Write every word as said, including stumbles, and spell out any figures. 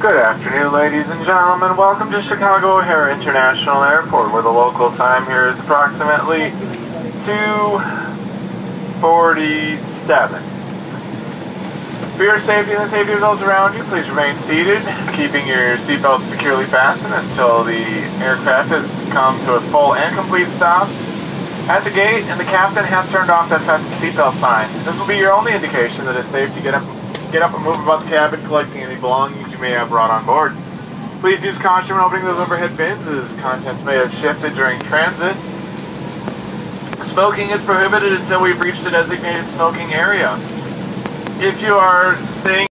Good afternoon, ladies and gentlemen. Welcome to Chicago O'Hare International Airport, where the local time here is approximately two forty-seven. For your safety and the safety of those around you, please remain seated, keeping your seatbelts securely fastened until the aircraft has come to a full and complete stop at the gate, and the captain has turned off that fasten seatbelt sign. This will be your only indication that it's safe to get up Get up and move about the cabin, collecting any belongings you may have brought on board. Please use caution when opening those overhead bins, as contents may have shifted during transit. Smoking is prohibited until we've reached a designated smoking area. If you are staying